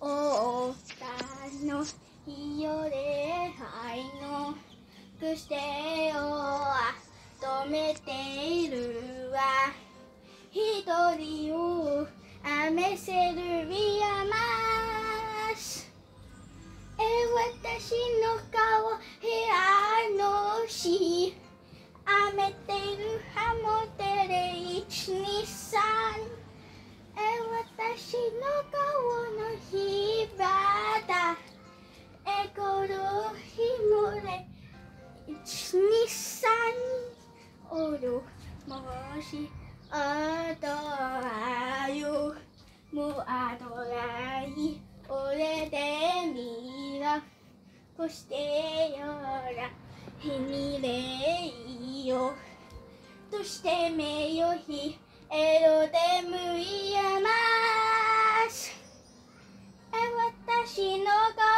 お二人の日よ礼拝のくしてを止めているわ。一人を雨セルビアマス。私の顔部屋のし雨てるハモテレ123。私の顔のひばだコロひもれ123。おるもしあとあよもうあとない俺でみらこしてよらひにれいよとしてめよひエロでむいやます。私の顔